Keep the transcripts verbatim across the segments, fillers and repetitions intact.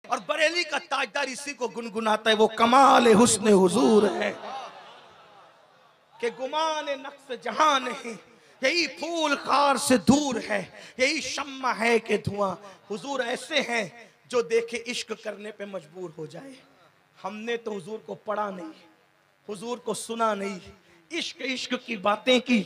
और बरेली का ताजदार इसी को गुनगुनाता है। वो कमाल हुस्न हुजूर है कि गुमान नक्श जहां नहीं, यही फूल खार से दूर है, यही शम्मा है कि धुआं। हुजूर ऐसे हैं जो देखे इश्क करने पे मजबूर हो जाए। हमने तो हुजूर को पढ़ा नहीं, हुजूर को सुना नहीं, इश्क इश्क की बातें की,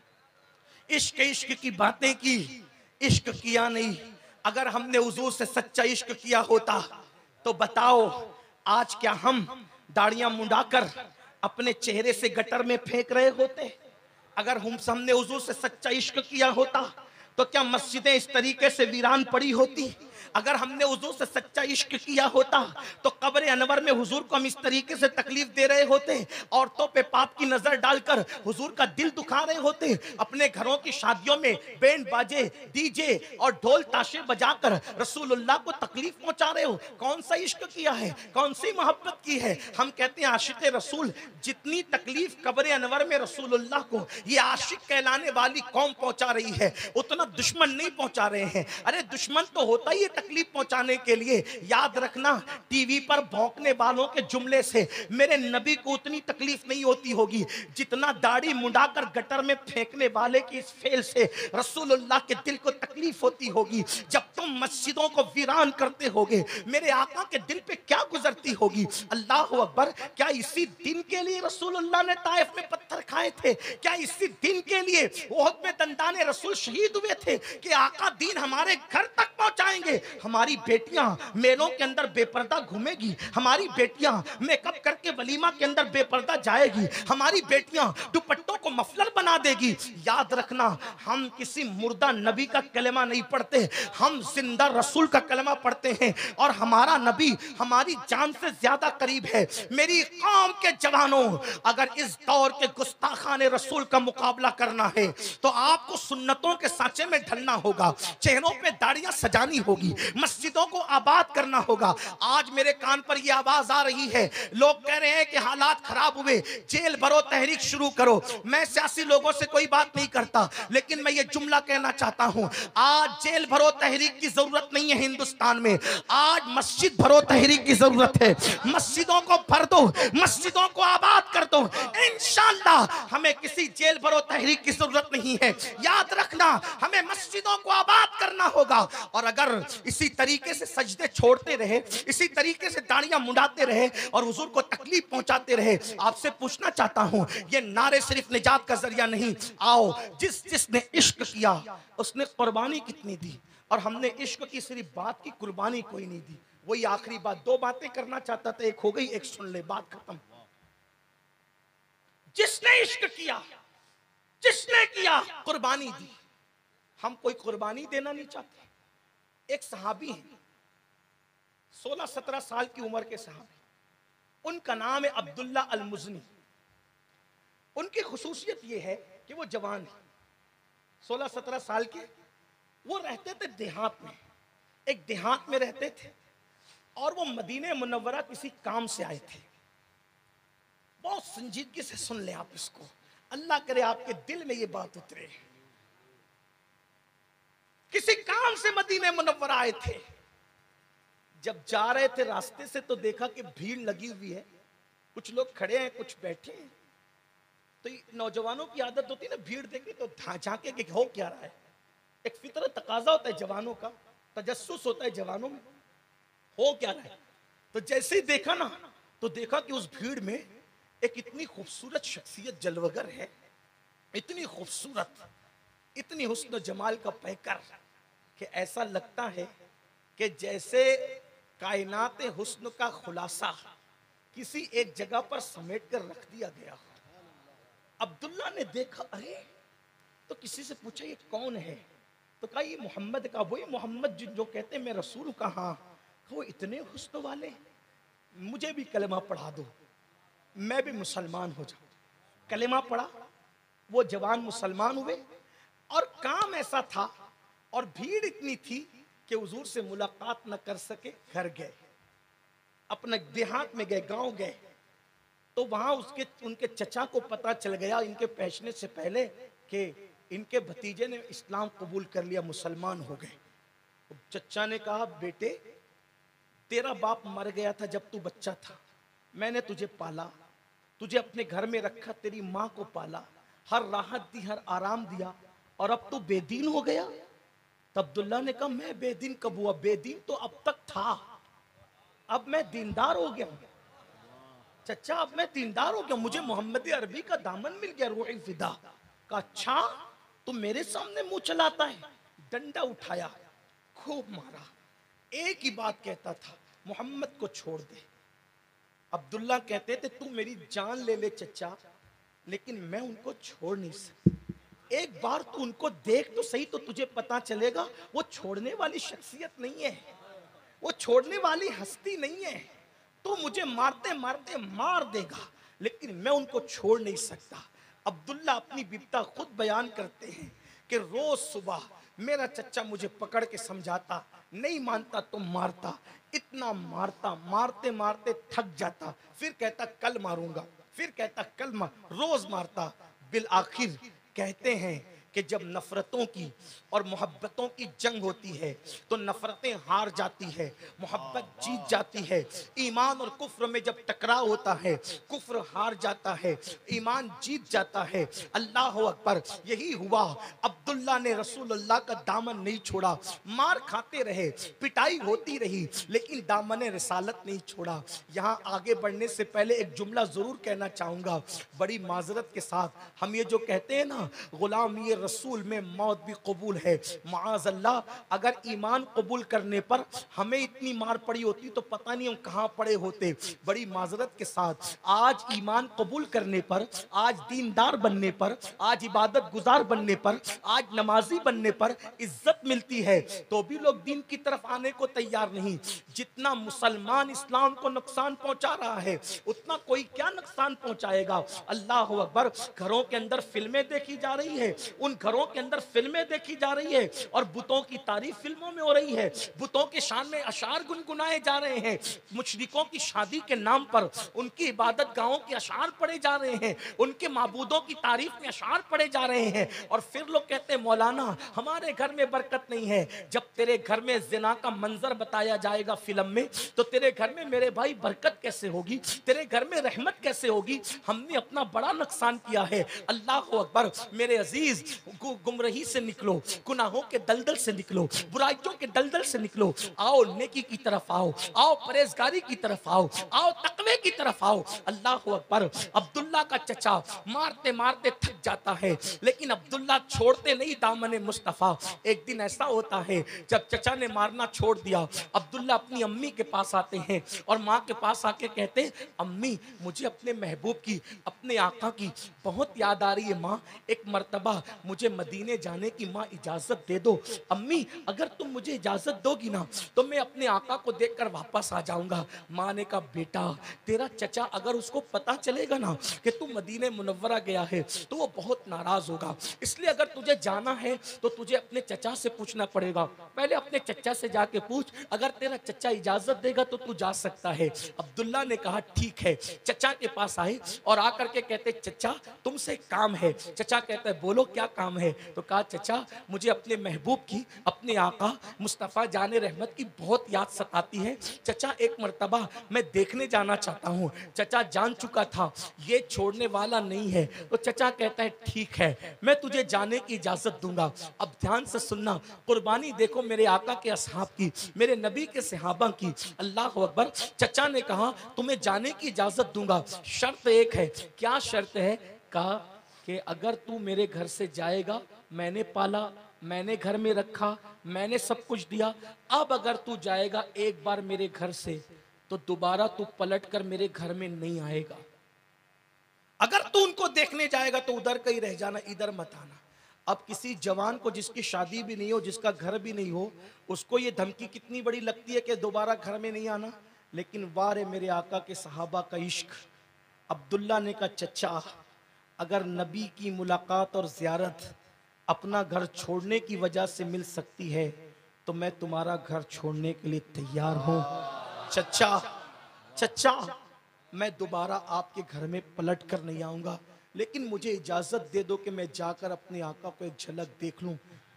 इश्क इश्क की बातें की, इश्क किया नहीं। अगर हमने हुजूर से सच्चा इश्क किया होता तो बताओ आज क्या हम दाढ़ियां मुंडाकर अपने चेहरे से गटर में फेंक रहे होते? अगर हम हमने हुजूर से सच्चा इश्क किया होता तो क्या मस्जिदें इस तरीके से वीरान पड़ी होती? अगर हमने हुजूर से सच्चा इश्क किया होता तो कब्र अनवर में हुजूर को हम इस तरीके से तकलीफ दे रहे होते, औरतों पे पाप की नजर डालकर हुजूर का दिल दुखा रहे होते, अपने घरों की शादियों में बैंड बाजे डीजे और ढोल ताशे बजाकर रसूलुल्लाह को तकलीफ पहुंचा रहे हो। कौन सा इश्क किया है, कौन सी मोहब्बत की है? हम कहते हैं आशिक रसूल, जितनी तकलीफ कब्र अनवर में रसूलुल्लाह को ये आशिक कहलाने वाली कौम पहुंचा रही है उतना दुश्मन नहीं पहुंचा रहे हैं। अरे दुश्मन तो होता ही है तकलीफ पहुंचाने के लिए। याद रखना टीवी पर भौंकने वालों के जुमले से मेरे नबी को उतनी तकलीफ नहीं होती होगी जितना दाढ़ी मुंडाकर गटर में फेंकने वाले की इस फेल से रसूलुल्लाह के दिल को तकलीफ होती होगी। जब तुम मस्जिदों को वीरान करते होगे मेरे आका के दिल पे क्या गुजरती होगी। अल्लाह अकबर, क्या इसी दिन के लिए रसूलुल्लाह ने ताइफ में पत्थर खाए थे? क्या इसी दिन के लिए ओहद में दंदाने रसूल शहीद हुए थे कि आका दीन हमारे घर तक पहुंचाएंगे? हमारी बेटियां मेलों के अंदर बेपर्दा घूमेगी, हमारी बेटियां मेकअप करके वलीमा के अंदर बेपर्दा जाएगी, हमारी बेटियां दुपट्टों को मफलर बना देगी। याद रखना हम किसी मुर्दा नबी का कलमा नहीं पढ़ते, हम जिंदा रसूल का कलमा पढ़ते हैं और हमारा नबी हमारी जान से ज्यादा करीब है। मेरी कौम के जवानों, अगर इस दौर के गुस्ताखाने रसूल का मुकाबला करना है तो आपको सुन्नतों के सांचे में ढलना होगा, चेहरों पे दाढ़ियां सजानी होगी, मस्जिदों को आबाद करना होगा। आज मेरे कान पर यह आवाज आ रही है, लोग कह रहे हैं कि हालात खराब हुए, जेल भरो, तहरीक शुरू करो। मैं सियासी लोगों से कोई बात नहीं करता, लेकिन मैं ये जुमला कहना चाहता हूं, आज जेल भरो तहरीक की जरूरत नहीं है हिंदुस्तान में, आज मस्जिद भरो तहरीक की जरूरत है। मस्जिदों को भर दो, मस्जिदों को आबाद कर दो, इंशाअल्लाह हमें किसी जेल भरो तहरीक की जरूरत नहीं है। याद रखना हमें मस्जिदों को आबाद करना होगा। और अगर इसी तरीके से सजदे छोड़ते रहे, इसी तरीके से दाढ़ियां मुंडाते रहे और हुजूर को तकलीफ पहुंचाते रहे, आपसे पूछना चाहता हूं, ये नारे सिर्फ निजात का जरिया नहीं। आओ, जिस जिसने इश्क किया उसने कुर्बानी कितनी दी, और हमने इश्क की सिर्फ बात की, कुर्बानी कोई नहीं दी। वही आखिरी बात, दो बातें करना चाहता था, एक हो गई, एक सुन ले, बात खत्म। जिसने इश्क किया, जिसने किया, कुर्बानी दी। हम कोई कुर्बानी देना नहीं चाहते। एक सहाबी हैं, सोलह सत्रह साल की उम्र के सहाबी, उनका नाम है अब्दुल्ला अल मुज़नी। उनकी खुसूसियत यह है कि वो जवान है, सोलह सत्रह साल के। वो रहते थे देहात में, एक देहात में रहते थे, और वो मदीने मुनव्वरा किसी काम से आए थे। बहुत संजीदगी से सुन ले आप इसको, अल्लाह करे आपके दिल में ये बात उतरे। किसी काम से मदीने मुनव्वरा आए थे। जब जा रहे थे रास्ते से तो देखा कि भीड़ लगी हुई है, कुछ लोग खड़े हैं, कुछ बैठे हैं। तो नौजवानों की आदत होती है ना, भीड़ देखे तो झांके कि हो क्या रहा है। एक फितरत तकाजा होता है जवानों का, तजस्सुस होता है जवानों में, हो क्या रहा है। तो जैसे ही देखा ना, तो देखा कि उस भीड़ में एक इतनी खूबसूरत शख्सियत जलवगर है, इतनी खूबसूरत, इतनी हुस्न जमाल का पैकर, कि ऐसा लगता है कि जैसे कायनात हुस्न का खुलासा किसी एक जगह पर समेट कर रख दिया गया। अब्दुल्ला ने देखा, अरे, तो किसी से पूछा ये कौन है, तो कहा ये मोहम्मद का। वही मोहम्मद जो, जो कहते हैं मैं रसूल का। हाँ, वो इतने हुस्न वाले, मुझे भी कलमा पढ़ा दो, मैं भी मुसलमान हो जाऊं। कलमा पढ़ा, वो जवान मुसलमान हुए। और काम ऐसा था और भीड़ इतनी थी कि हुजूर से मुलाकात न कर सके, घर गए, अपने देहात में गए, गांव गए। तो वहां उसके उनके चचा को पता चल गया इनके पहुंचने से पहले कि इनके भतीजे ने इस्लाम कबूल कर लिया, मुसलमान हो गए। चचा ने कहा, बेटे तेरा बाप मर गया था जब तू बच्चा था, मैंने तुझे पाला, तुझे अपने घर में रखा, तेरी माँ को पाला, हर राहत दी, हर आराम दिया, और अब तू बेदीन हो गया। तब अब्दुल्ला ने कहा मैं बेदीन कब हुआ, बेदीन तो अब तक था, अब मैं दीनदार हो गया। चचा अब मैं दीनदार हो गया, मुझे मोहम्मद अरबी का दामन मिल गया, रूह फिदा का। अच्छा तुम मेरे सामने मुंह चलाता है। डंडा उठाया, खूब मारा, एक ही बात कहता था, मोहम्मद को छोड़ दे। अब्दुल्ला कहते थे तू मेरी जान ले ले चचा, लेकिन मैं उनको छोड़ नहीं सकता। एक बार तू उनको देख तो सही, तो तुझे पता चलेगा वो छोड़ने वाली शख्सियत नहीं है, वो छोड़ने वाली हस्ती नहीं है। तो मुझे मारते मारते मार देगा, लेकिन मैं उनको छोड़ नहीं सकता। अब्दुल्ला अपनी बिपता खुद बयान करते हैं कि रोज सुबह मेरा चचा मुझे पकड़ के समझाता, नहीं मानता तो मारता, इतना मारता, मारते मारते थक जाता, फिर कहता कल मारूंगा, फिर कहता कल मार, रोज मारता। बिल आखिर कहते हैं कि जब नफरतों की और मोहब्बतों की जंग होती है तो नफरतें हार जाती है, मोहब्बत जीत जाती है। ईमान और कुफ्र में जब टकराव होता है, कुफ्र हार जाता है, ईमान जीत जाता है। अल्लाह अकबर, यही हुआ। अब्दुल्ला ने रसूलुल्लाह का दामन नहीं छोड़ा, मार खाते रहे, पिटाई होती रही, लेकिन दामन रिसालत नहीं छोड़ा। यहाँ आगे बढ़ने से पहले एक जुमला जरूर कहना चाहूंगा, बड़ी माजरत के साथ। हम ये जो कहते हैं ना, गुलाम ये रसूल में मौत भी कबूल है, माअज़ल्लाह, अगर ईमान कबूल करने पर हमें इतनी मार पड़ी होती तो पता नहीं हम कहां पड़े होते। बड़ी माजरत के साथ, आज ईमान कबूल करने पर, आज दीनदार बनने पर, आज इबादत गुजार बनने पर, आज नमाजी बनने पर इज्जत मिलती है, तो भी लोग दीन की तरफ आने को तैयार नहीं। जितना मुसलमान इस्लाम को नुकसान पहुंचा रहा है, उतना कोई क्या नुकसान पहुंचाएगा। अल्लाह अकबर। घरों के अंदर फिल्में देखी जा रही है, उन घरों के अंदर फिल्में देखी जा रही है और बुतों की तारीफ फिल्मों में हो रही है, बुतों के शान में अशार गुनगुनाए जा रहे हैं, मुशरिकों की शादी के नाम पर उनकी इबादत गाहों के अशार पढ़े जा रहे हैं, उनके माबूदों की तारीफ में अशार पढ़े जा रहे हैं। और फिर लोग कहते हैं मौलाना हमारे घर में बरकत नहीं है। जब तेरे घर में जिना का मंजर बताया जाएगा फिल्म में, तो तेरे घर में मेरे भाई बरकत कैसे होगी, तेरे घर में रहमत कैसे होगी। हमने अपना बड़ा नुकसान किया है। अल्लाह अकबर। मेरे अजीज, गुमराही से निकलो, गुनाहों के दलदल से निकलो, बुराइयों के दलदल से निकलो, आओ नेकी की तरफ आओ, आओ परहेजगारी की तरफ आओ, आओ तकवे की तरफ आओ। अल्लाह अकबर। अब्दुल्ला का चचा मारते मारते थक जाता है, लेकिन अब्दुल्ला छोड़ते नहीं दामन मुस्तफा। एक दिन ऐसा होता है जब चचा ने मारना छोड़ दिया, अब्दुल्ला अपनी अम्मी के पास आते हैं और माँ के पास आके कहते हैं अम्मी मुझे अपने महबूब की, अपने आका की बहुत याद आ रही है माँ, एक मर्तबा मुझे मदीने जाने की माँ इजाजत दे दो। अम्मी अगर तुम मुझे इजाजत दोगी ना तो मैं अपने आका को देखकर वापस आ जाऊंगा। माँ ने कहा बेटा तेरा चचा अगर उसको पता चलेगा ना कि तू मदीने मुनव्वरा गया है तो वो बहुत नाराज होगा, इसलिए अगर तुझे जाना है तो तुझे अपने चचा से पूछना पड़ेगा। पहले अपने चचा से जाके पूछ, अगर तेरा चचा इजाजत देगा तो तू जा सकता है। अब्दुल्ला ने कहा ठीक है। चचा के पास आए और आकर के कहते चचा तुमसे काम है। चचा कहता है बोलो क्या काम है। तो कहा चचा मुझे अपने महबूब की, अपने आका मुस्तफ़ा जाने रहमत की बहुत याद सताती है। चचा एक मर्तबा मैं देखने जाना चाहता हूँ। चचा जान चुका था ये छोड़ने वाला नहीं है, तो चचा कहता है ठीक है मैं तुझे जाने की इजाजत दूंगा। अब ध्यान से सुनना, कुर्बानी देखो मेरे आका के असहाब की, मेरे नबी के सहाबा की। अल्लाह अकबर। चचा ने कहा तुम्हें जाने की इजाजत दूंगा, शर्त एक है। क्या शर्त है? कहा कि अगर तू मेरे घर से जाएगा, मैंने पाला, मैंने घर में रखा, मैंने सब कुछ दिया, अब अगर तू जाएगा एक बार मेरे घर से तो दोबारा तू पलट कर मेरे घर में नहीं आएगा। अगर तू उनको देखने जाएगा तो उधर कहीं रह जाना, इधर मत आना। अब किसी जवान को जिसकी शादी भी नहीं हो, जिसका घर भी नहीं हो, उसको ये धमकी कितनी बड़ी लगती है कि दोबारा घर में नहीं आना। लेकिन वारे मेरे आका के सहाबा का इश्क। अब्दुल्ला ने कहा चचा अगर नबी की मुलाकात और ज़ियारत अपना घर छोड़ने की वजह से मिल सकती है तो मैं तुम्हारा घर छोड़ने के लिए तैयार हूं। चचा चचा मैं दोबारा आपके घर में पलट कर नहीं आऊंगा, लेकिन मुझे इजाजत दे दो कि मैं जाकर अपने आका को एक झलक देख लूं।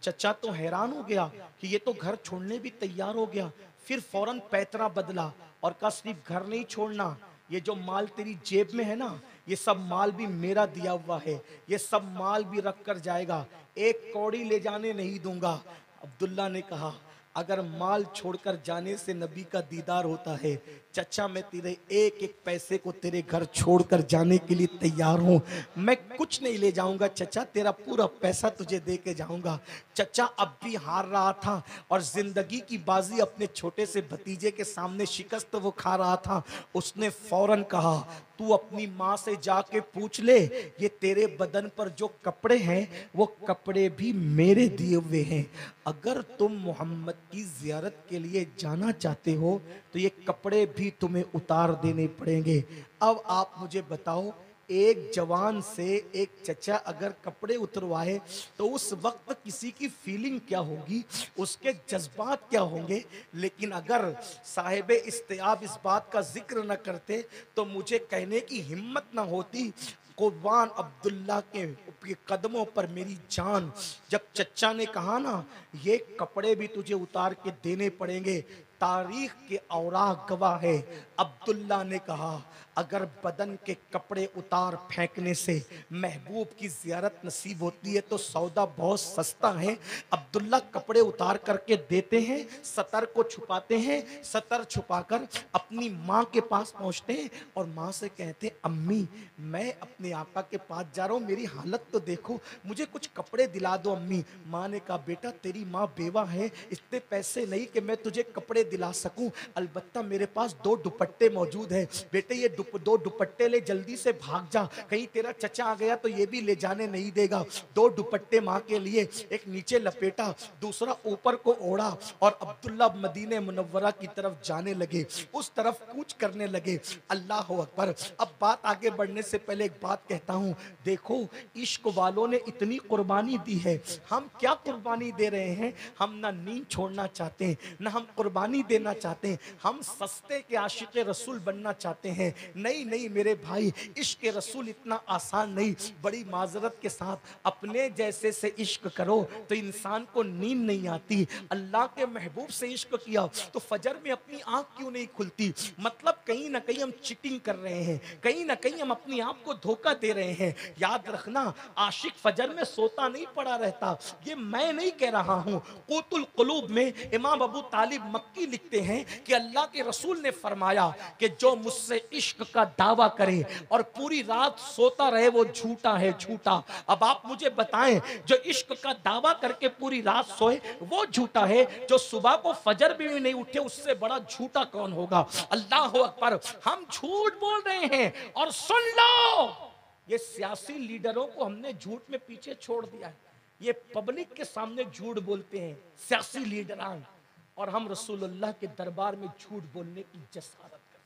चचा तो हैरान हो गया कि ये तो घर छोड़ने भी तैयार हो गया। फिर फौरन पैतरा बदला और कहा सिर्फ घर नहीं छोड़ना, ये जो माल तेरी जेब में है ना, ये सब माल भी मेरा दिया हुआ है, ये सब माल भी रख कर जाएगा, एक कौड़ी ले जाने नहीं दूंगा। अब्दुल्ला ने कहा अगर माल छोड़कर जाने से नबी का दीदार होता है, चचा मैं तेरे एक एक पैसे को तेरे घर छोड़कर जाने के लिए तैयार हूं। मैं कुछ नहीं ले जाऊंगा चचा, तेरा पूरा पैसा तुझे दे के जाऊंगा। चचा अब भी हार रहा था और जिंदगी की बाजी अपने छोटे से भतीजे के सामने शिकस्त वो खा रहा था। उसने फौरन कहा तू अपनी माँ से जाके पूछ ले, ये तेरे बदन पर जो कपड़े हैं वो कपड़े भी मेरे दिए हुए हैं। अगर तुम मोहम्मद की जियारत के लिए जाना चाहते हो तो ये कपड़े भी तुम्हें उतार देने पड़ेंगे। अब आप मुझे बताओ, एक जवान से एक चचा अगर कपड़े उतरवाए तो उस वक्त किसी की फीलिंग क्या होगी, उसके जज्बात क्या होंगे। लेकिन अगर साहिब इस्तियाब इस बात का जिक्र न करते तो मुझे कहने की हिम्मत न होती। कुर्बान अब्दुल्ला के कदमों पर मेरी जान। जब चचा ने कहा ना ये कपड़े भी तुझे उतार के देने पड़ेंगे, तारीख के औराक गवाह है। अब्दुल्ला ने कहा अगर बदन के कपड़े उतार फेंकने से महबूब की जियारत नसीब होती है तो सौदा बहुत सस्ता है। अब्दुल्ला कपड़े उतार करके देते हैं, सतर को छुपाते हैं, सतर छुपाकर अपनी माँ के पास पहुँचते हैं और माँ से कहते हैं अम्मी मैं अपने आका के पास जा रहा हूँ, मेरी हालत तो देखो, मुझे कुछ कपड़े दिला दो अम्मी। माँ ने कहा बेटा तेरी माँ बेवा है, इतने पैसे नहीं कि मैं तुझे कपड़े दिला सकूं, अलबत्ता मेरे पास दो दुपट्टे मौजूद हैं। बेटे ये दुप, दो दुपट्टे ले, जल्दी से भाग जा, कहीं तेरा चचा आ गया तो ये भी ले जाने नहीं देगा। दो दुपट्टे माँ के लिए, एक नीचे लपेटा, दूसरा ऊपर को ओढ़ा और अब्दुल्ला मदीने मुनव्वरा की तरफ जाने लगे, उस तरफ कूच करने लगे। अल्लाह अकबर। अब बात आगे बढ़ने से पहले एक बात कहता हूं, देखो इश्क वालों ने इतनी कुर्बानी दी है, हम क्या कुर्बानी दे रहे हैं। हम ना नींद छोड़ना चाहते हैं, ना हम कुर्बानी देना चाहते हैं, हम सस्ते के आशिक रसूल बनना चाहते हैं। नहीं नहीं मेरे भाई, इश्क रसूल इतना आसान नहीं। बड़ी माजरत के साथ अपने जैसे से इश्क करो तो इंसान को नींद नहीं आती। अल्लाह के महबूब से इश्क किया तो फजर में अपनी आंख क्यों नहीं खुलती। मतलब कहीं ना कहीं हम चिटिंग कर रहे हैं, कहीं ना कहीं हम अपनी आप को धोखा दे रहे हैं। याद रखना आशिक फजर में सोता नहीं पड़ा रहता, ये मैं नहीं कह रहा हूं। क़ुतुल क़ुलूब में इमाम अबू तालिब मक्की लिखते हैं कि अल्लाह के रसूल ने फरमाया कि जो मुझसे इश्क का दावा करे और पूरी रात सोता रहे वो झूठा है, झूठा। अब आप मुझे बताएं, जो इश्क का दावा करके पूरी रात सोए वो झूठा है, जो सुबह को फजर भी नहीं उठे उससे बड़ा झूठा कौन होगा। अल्लाह अकबर। हम झूठ बोल रहे हैं और सुन लो, ये सियासी लीडरों को हमने झूठ में पीछे छोड़ दिया है। ये पब्लिक के सामने झूठ बोलते हैं सियासी लीडरान, और हम रसूलुल्लाह के दरबार में झूठ बोलने की जसारत करते।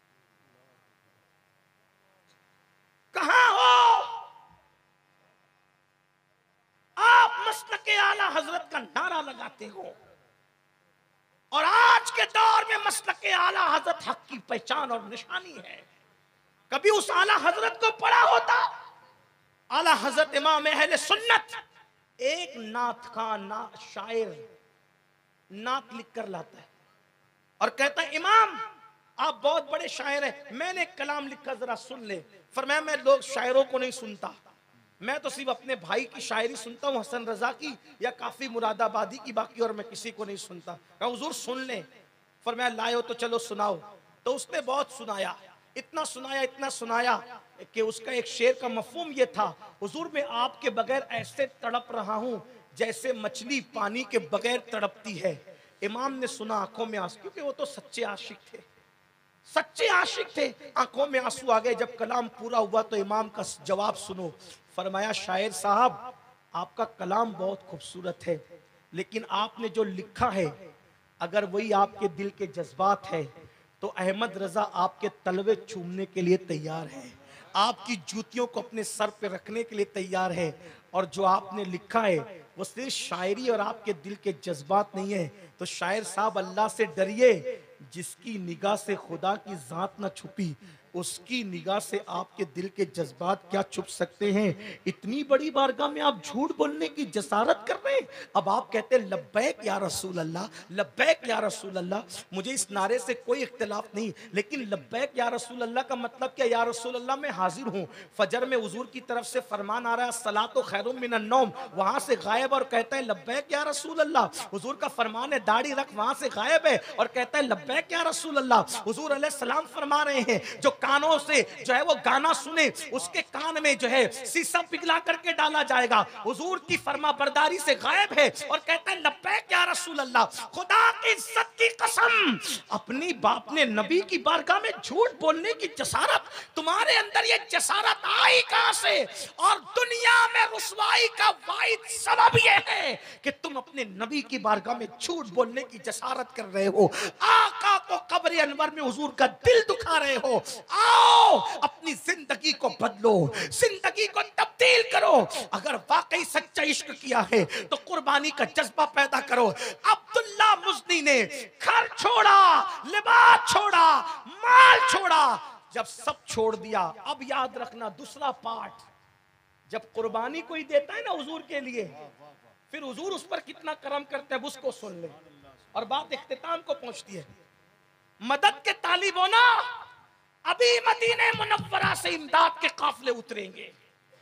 कहां हो आप? मसलके आला हजरत का नारा लगाते हो और आज के दौर में मसलके आला हजरत हक की पहचान और निशानी है। कभी उस आला हजरत को पढ़ा होता? आला हजरत इमाम अहले सुन्नत एक नात का ना शायर नात लिख कर लाता है और कहता है इमाम आप बहुत बड़े शायर हैं, मैंने कलाम लिखा जरा सुन ले। फरमाया मैं लोग शायरों को नहीं सुनता, मैं तो सिर्फ अपने भाई की शायरी सुनता हूँ, हसन रजा की या काफी मुरादाबादी की, बाकी और मैं किसी को नहीं सुनता। कहा हुजूर सुन ले। फरमाया लाए तो चलो सुनाओ। तो उसने बहुत सुनाया, इतना सुनाया इतना सुनाया कि उसका एक शेर का मफहूम ये था, हुजूर मैं आपके बगैर ऐसे तड़प रहा हूं जैसे मछली पानी के बगैर तड़पती है। इमाम ने सुना, आंखों में आंसू, क्योंकि वो तो सच्चे आशिक थे, सच्चे आशिक थे, आंखों में आंसू आ गए। जब कलाम पूरा हुआ तो इमाम का जवाब सुनो। फरमाया शायर साहब आपका कलाम बहुत खूबसूरत है, लेकिन आपने जो लिखा है अगर वही आपके दिल के जज्बात है तो अहमद रजा आपके तलवे चूमने के लिए तैयार है, आपकी जूतियों को अपने सर पे रखने के लिए तैयार है। और जो आपने लिखा है वो सिर्फ शायरी और आपके दिल के जज्बात नहीं है। तो शायर साहब अल्लाह से डरिए जिसकी निगाह से खुदा की जात ना छुपी, उसकी निगाह से आपके दिल के जज्बात क्या छुप सकते हैं। इतनी बड़ी बारगाह में आप झूठ बोलने की जसारत कर रहे हैं। अब आप कहते हैं लब्बैक या रसूल अल्लाह, लब्बैक या रसूल अल्लाह। मुझे इस नारे से कोई इख्तिलाफ नहीं, लेकिन लब्बैक या रसूल अल्लाह का मतलब क्या? या रसूल अल्लाह मैं हाजिर हूँ। फजर में हुजूर की तरफ से फरमान आ रहा है सलातो खैरुम मिनन नौम, वहां से गायब और कहता है लब्बैक या रसूल अल्लाह। हुजूर का फरमान है दाढ़ी रख, वहां से गायब है और कहता है लब्बैक या रसूल अल्लाह। हुजूर अलैहि सलाम फरमा रहे हैं जो कानों से जो है वो गाना सुने उसके कान में जो है शीशा पिघला करके डाला जाएगा। हुजूर की फरमा बरदारी से गायब है और कहता है लब्बैक या रसूल अल्लाह। खुदा की इज्जत की कसम, अपनी बाप ने नबी की बारगाह में झूठ बोलने की जसारत, तुम्हारे अंदर ये जसारत आई कहां से? और दुनिया में रुसवाई का वाहिद सबब यह है कि तुम अपने नबी की बारगाह में झूठ बोलने की जसारत कर रहे हो। आका को कब्र अनवर में हुजूर का दिल दुखा रहे हो। आओ अपनी जिंदगी को बदलो, जिंदगी को तब्दील करो। अगर वाकई सच्चा इश्क किया है तो कुर्बानी का जज्बा पैदा करो। अब्दुल्ला मुज़नी ने घर छोड़ा, लिबास छोड़ा, माल छोड़ा, जब सब छोड़ दिया। अब याद रखना दूसरा पार्ट, जब कुर्बानी कोई देता है ना हुजूर के लिए, फिर हुजूर उस पर कितना करम करते हैं उसको सुन ले। और बात इख्तिताम को पहुंचती है। मदद के तालिब होना, अभी मदीने मुनव्वरा से इमदाद के काफिले उतरेंगे,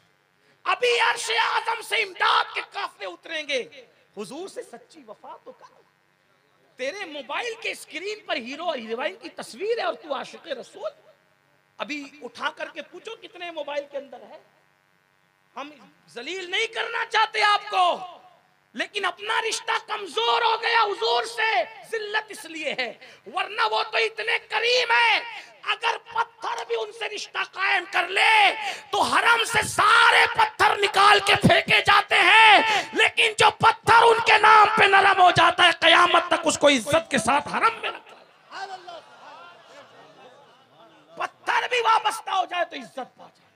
अभी अर्श आजम से इमदाद के काफिले उतरेंगे। हुजूर से सच्ची वफा तो कर। तेरे मोबाइल के स्क्रीन पर हीरो और हीरोइन की तस्वीर है और तू आशिक रसूल। अभी उठा करके पूछो कितने मोबाइल के अंदर है। हम जलील नहीं करना चाहते आपको, लेकिन अपना रिश्ता कमजोर हो गया हुजूर से, जिल्लत इसलिए है, वरना वो तो इतने करीम है। अगर पत्थर भी उनसे रिश्ता कायम कर ले तो हरम से सारे पत्थर निकाल के फेंके जाते हैं, लेकिन जो पत्थर उनके नाम पे नरम हो जाता है कयामत तक उसको इज्जत के साथ हरम में रखा। पत्थर भी वाबस्ता हो जाए तो इज्जत पा जाए।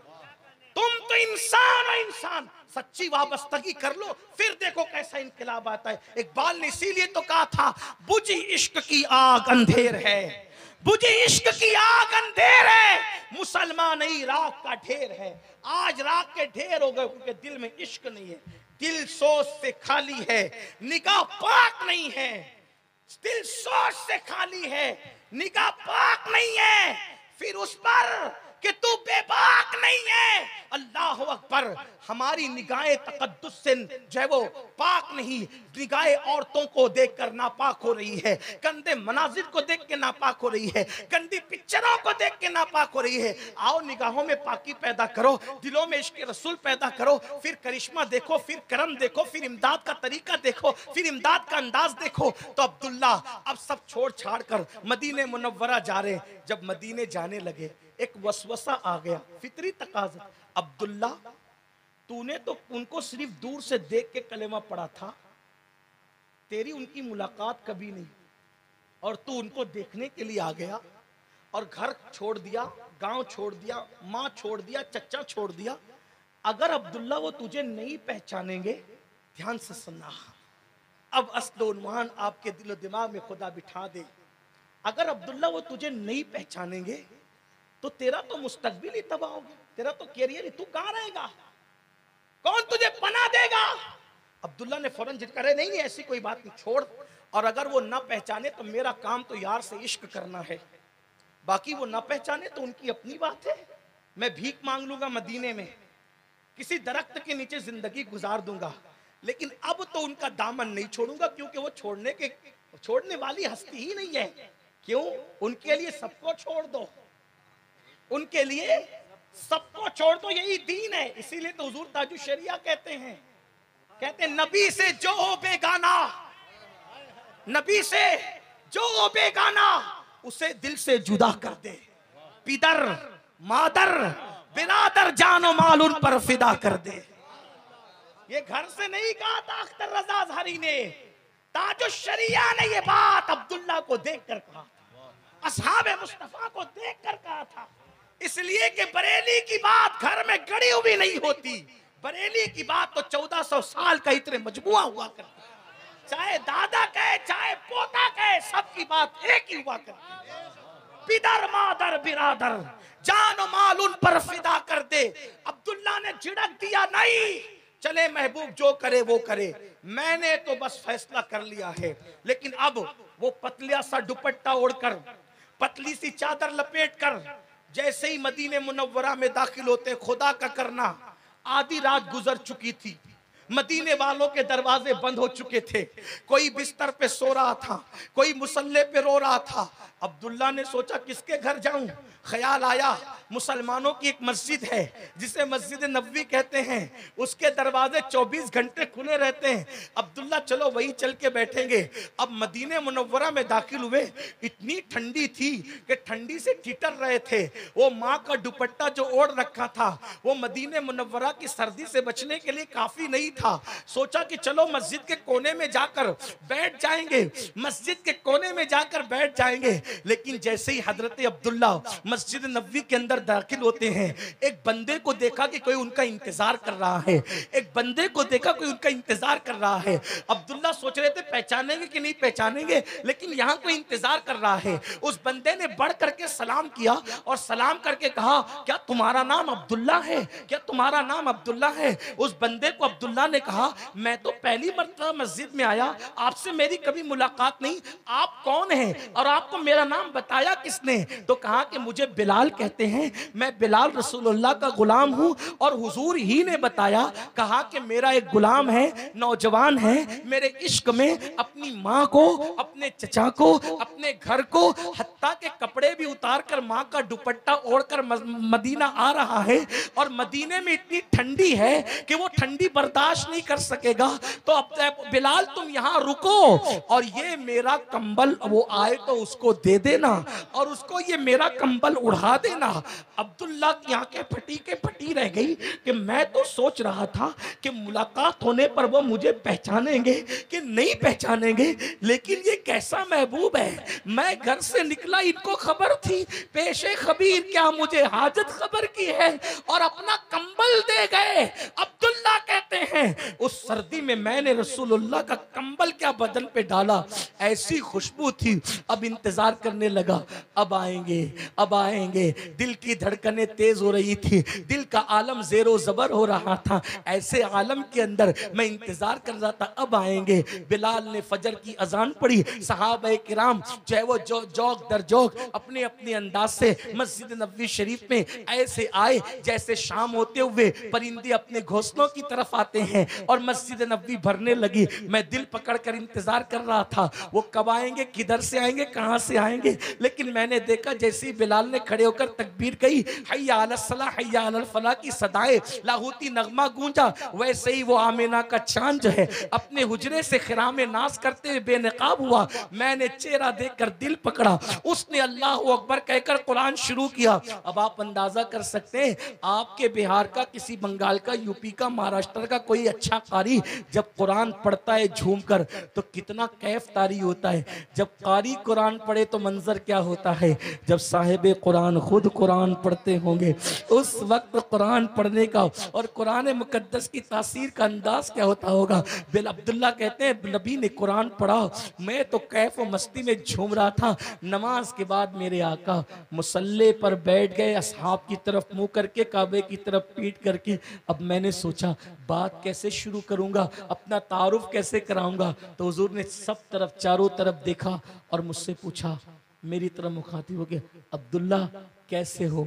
तुम तो इंसान हो, इंसान सच्ची वाबस्तगी कर लो, फिर देखो कैसा इनकलाब आता है। इकबाल ने इसीलिए तो कहा था बुझी इश्क की आग अंधेर है, बुझी इश्क की आग अंधेर है, मुसलमान नहीं राख का ढेर है। आज राख के ढेर हो गए क्योंकि दिल में इश्क नहीं है, दिल सोच से खाली है, निगाह पाक नहीं है। दिल सोच से खाली है, निगाह पाक नहीं है, फिर उस पर कि तू बेबाक नहीं है। अल्लाह अकबर। हमारी निगाहें तकद्दुस से जो है वो पाक नहीं, निगाहें औरतों को देखकर नापाक हो रही है, गंदे मनाजिर को देख के नापाक हो रही है, गंदी पिक्चरों को देख के नापाक हो रही है। आओ निगाहों में पाकी पैदा करो, दिलों में इश्क रसूल पैदा करो, फिर करिश्मा देखो, फिर करम देखो, फिर इमदाद का तरीका देखो, फिर इमदाद का अंदाज देखो। तो अब्दुल्ला अब सब छोड़ छाड़ कर मदीने मुनव्वरा जा रहे। जब मदीने जाने लगे एक वसवसा आ गया, फितरी तकाज़ा। अब्दुल्ला तूने तो उनको सिर्फ दूर से देख के कलेमा पढ़ा था, तेरी उनकी मुलाकात कभी नहीं, और तू उनको देखने के लिए आ गया और घर छोड़ दिया, गांव छोड़ दिया, माँ छोड़ दिया, चचा छोड़ दिया। अगर अब्दुल्ला वो तुझे नहीं पहचानेंगे, ध्यान से सुनना, अब अस्ल उन्वान आपके दिलो दिमाग में खुदा बिठा दे। अगर अब्दुल्ला वो तुझे नहीं पहचानेंगे तो तेरा तो मुस्तकबिल ही तबाह हो गया, तेरा तो कैरियर ही, तू कहां रहेगा, कौन तुझे पनाह देगा। अब्दुल्ला ने फौरन जिक्र करे नहीं नहीं ऐसी कोई बात नहीं, छोड़। और अगर वो ना पहचाने तो मेरा काम तो यार से इश्क करना है, बाकी वो ना पहचाने तो उनकी अपनी बात है। मैं भीख मांग लूंगा मदीने में, किसी दरख्त के नीचे जिंदगी गुजार दूंगा, लेकिन अब तो उनका दामन नहीं छोड़ूंगा, क्योंकि वो छोड़ने के छोड़ने वाली हस्ती ही नहीं है। क्यों? उनके लिए सबको छोड़ दो, उनके लिए सबको छोड़ दो, यही दीन है। इसीलिए तो हुजूर ताजुश शरिया कहते हैं, कहते हैं नबी से जो हो बेगाना, नबी से जो हो बेगाना उसे दिल से जुदा कर दे। पिदर मादर बिरादर जानो माल उन पर फिदा कर दे। ये घर से नहीं कहा था अख्तर रजा अजहरी ने, ताजुश शरिया ने ये बात अब्दुल्ला को देखकर कहा, असहाबे मुस्तफा को देखकर कहा था। इसलिए कि बरेली की बात घर में गड़ी हुई नहीं होती, बरेली की बात तो चौदह सौ साल का इतने मजमुआ हुआ करता, चाहे दादा कहे चाहे पोता कहे, सबकी बात एक ही हुआ करती। पिदर मादर बिरादर जान माल उन पर फिदा कर दे। अब्दुल्ला ने झिड़क दिया, नहीं चले महबूब जो करे वो करे, मैंने तो बस फैसला कर लिया है। लेकिन अब वो पतलिया सा दुपट्टा ओढ़कर, पतली सी चादर लपेट कर जैसे ही मदीने मुनव्वरा में दाखिल होते, खुदा का करना आधी रात गुजर चुकी थी, मदीने वालों के दरवाजे बंद हो चुके थे, कोई बिस्तर पे सो रहा था, कोई मुसल्ले पे रो रहा था। अब्दुल्ला ने सोचा किसके घर जाऊं। ख्याल आया मुसलमानों की एक मस्जिद है जिसे मस्जिद नबवी कहते हैं, उसके दरवाजे चौबीस घंटे खुले रहते हैं। अब्दुल्ला चलो वहीं चल के बैठेंगे। अब मदीने मुनव्वरा में दाखिल हुए, इतनी ठंडी थी कि ठंडी से ठिठर रहे थे। वो माँ का दुपट्टा जो ओढ़ रखा था वो मदीने मुनव्वरा की सर्दी से बचने के लिए काफी नहीं था। सोचा कि चलो मस्जिद के कोने में जाकर बैठ जाएंगे, मस्जिद के कोने में जाकर बैठ जाएंगे। लेकिन जैसे ही हजरत अब्दुल्ला मस्जिद नबवी के अंदर दाखिल होते हैं, एक बंदे को देखा कि कोई उनका इंतजार कर रहा है, एक बंदे को देखा कोई उनका इंतजार कर रहा है। अब्दुल्ला सोच रहे थे पहचानेंगे कि नहीं पहचानेंगे, लेकिन यहां कोई इंतजार कर रहा है। उस बंदे ने बढ़ करके सलाम किया और सलाम करके कहा, क्या तुम्हारा नाम अब्दुल्ला है? क्या तुम्हारा नाम अब्दुल्ला है? उस बंदे को अब्दुल्ला ने कहा, मैं तो पहली मर्तबा मस्जिद में आया, आपसे मेरी कभी मुलाकात नहीं, आप कौन हैं और आपको मेरा नाम बताया किसने? तो कहा कि मुझे बिलाल कहते हैं, मैं बिलाल रसूलुल्लाह का गुलाम हूं और हुजूर ही ने बताया। कहा कि मेरा एक गुलाम है, नौजवान है, मेरे इश्क में अपनी माँ को, अपने चचा को, अपने घर को, हत्ता के कपड़े भी उतार कर माँ का दुपट्टा ओढ़कर मदीना आ रहा है। और मदीने में इतनी ठंडी है कि वो ठंडी बर्दाश्त नहीं कर सकेगा। तो अब बिलाल तुम यहाँ रुको और ये मेरा कंबल वो आए तो उसको दे देना और उसको ये मेरा कंबल उड़ा देना। अब्दुल्ला की आंखें फटी के फटी रह गई कि मैं तो सोच रहा था कि मुलाकात होने पर वो मुझे पहचानेंगे कि नहीं पहचानेंगे, लेकिन ये कैसा महबूब है। मैं घर से निकला, इनको खबर थी, पेशे खबीर क्या मुझे हाजत खबर की है, और अपना कंबल दे गए। अब्दुल्ला कहते हैं उस सर्दी में मैंने रसूलुल्लाह का कंबल क्या बदन पे डाला, ऐसी खुशबू थी। अब इंतजार करने लगा, अब आएंगे अब आएंगे। दिल की धड़कनें तेज हो रही थी, दिल का आलम जेरो जबर हो रहा था। ऐसे आलम के अंदर मैं इंतजार कर रहा था, अब आएंगे। बिलाल ने फजर की अजान पढ़ी, सहाबा किराम चाहे वो जो जौक दर जौक अपने अपने अंदाज से मस्जिद नबवी शरीफ में ऐसे आए जैसे शाम होते हुए परिंदे अपने घोंसलों की तरफ आते हैं, और मस्जिद नबवी भरने लगी। मैं दिल पकड़ कर इंतजार कर रहा था, वो कब आएंगे, किधर से आएंगे, कहां से आएंगे। लेकिन मैंने देखा जैसे ही बिलाल ने खड़े होकर तकबीर कही, हय्या अलस सलाह हय्या अलल फलाह की सदाएं लाहौती नगमा गूंजा, वैसे ही वो आमिना का चांद जो है अपने हुजरे से खिरामे नाज करते हुए बेनकाब हुआ। मैंने चेहरा देखकर दिल पकड़ा, उसने अल्लाह अकबर कहकर कुरान शुरू किया। अब आप अंदाजा कर सकते हैं, आपके बिहार का, किसी बंगाल का, यूपी का, महाराष्ट्र का कोई अच्छा कारी जब कुरान पढ़ता है झूमकर तो कितना कैफ तारी होता है। जब कारी कुरान पढ़े तो मंजर क्या होता है। जब साहिब कुरान खुद कुरान पढ़ते होंगे उस वक्त कुरान पढ़ने का और कुरान मुकद्दस की तासीर का अंदाज क्या होता होगा। बिल अब्दुल्ला कहते हैं नबी ने कुरान पढ़ा, मैं तो कैफ और मस्ती में झूम रहा था। नमाज के बाद मेरे आका मुसल्ले पर बैठ गए, असहाब की तरफ मुंह करके, काबे की तरफ पीठ करके। अब मैंने सोचा बात कैसे शुरू करूंगा, अपना तारुफ कैसे कराऊंगा। तो हुजूर ने सब तरफ, चारों तरफ देखा और मुझसे पूछा, मेरी तरफ मुखातिब हो गया, अब्दुल्ला कैसे हो?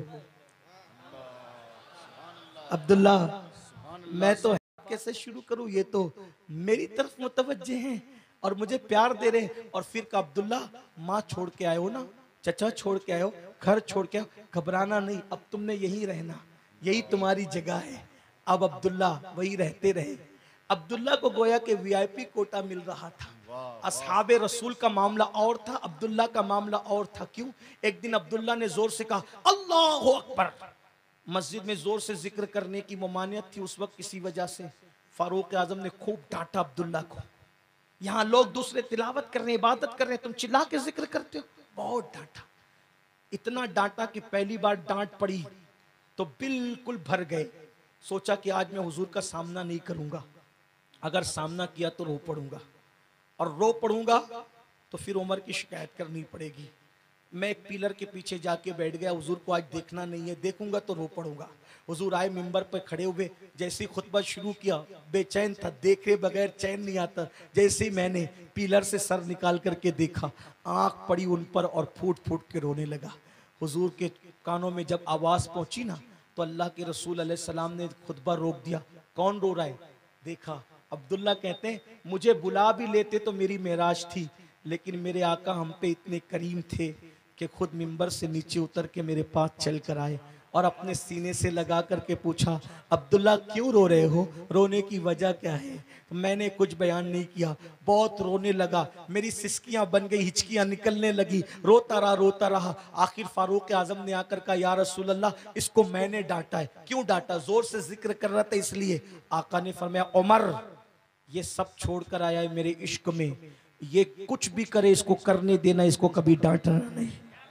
अब्दुल्ला मैं तो कैसे शुरू करूं, ये तो मेरी तरफ मुतवज्जे हैं और मुझे प्यार दे रहे हैं। और फिर का अब्दुल्ला माँ छोड़ के आए हो ना, चचा छोड़ के आए हो, घर छोड़ के आओ, घबराना नहीं, अब तुमने यही रहना, यही तुम्हारी जगह है। अब अब्दुल्ला वही रहते रहे। अब्दुल्ला को गोया के वीआईपी कोटा मिल रहा था। असहाबे रसूल का मामला और था, अब्दुल्ला का मामला और था। क्यों? एक दिन अब्दुल्ला ने जोर से कहा अल्लाहु अकबर। मस्जिद में जोर से जिक्र करने की ममानियत थी उस वक्त, किसी वजह से फारूक आजम ने खूब डांटा अब्दुल्ला को। यहाँ लोग दूसरे तिलावत कर रहे हैं, इबादत कर रहे हैं, तुम चिल्ला के जिक्र करते हो। बहुत डांटा, इतना डांटा कि पहली बार डांट पड़ी तो बिल्कुल भर गए। सोचा कि आज मैं हुजूर का सामना नहीं करूंगा, अगर सामना किया तो रो पड़ूंगा, और रो पड़ूंगा तो फिर उमर की शिकायत करनी पड़ेगी। मैं एक पिलर के पीछे जाके बैठ गया, हुजूर को आज देखना नहीं है, देखूंगा तो रो पड़ूंगा। हुजूर आए मिंबर पर खड़े हुए, जैसे ही खुतबा शुरू किया बेचैन था, देखे बगैर चैन नहीं आता। जैसे ही मैंने पिलर से सर निकाल करके देखा, आंख पड़ी उन पर और फूट फूट के रोने लगा। हुजूर के कानों में जब आवाज़ पहुंची ना, तो अल्लाह के रसूल अलैहि सलाम ने खुतबा रोक दिया। कौन रो रहा है? देखा अब्दुल्ला कहते हैं, मुझे बुला भी लेते तो मेरी मेराज थी, लेकिन मेरे आका हम पे इतने करीम थे कि खुद मिंबर से नीचे उतर के मेरे पास चल कर आए और अपने सीने से लगा करके पूछा, अब्दुल्ला क्यों रो रहे हो, रोने की वजह क्या है? तो मैंने कुछ बयान नहीं किया, बहुत रोने लगा, मेरी सिसकियां बन गई, हिचकियां निकलने लगी, रोता रहा रोता रहा। आखिर फारूक आजम ने आकर कहा, या रसूल अल्लाह, इसको मैंने डांटा है। क्यों डांटा? जोर से जिक्र कर रहा था इसलिए। आका ने फरमाया, उमर ये सब छोड़कर आया है मेरे इश्क में, ये कुछ भी करे इसको करने देना, इसको कभी डांटना नहीं।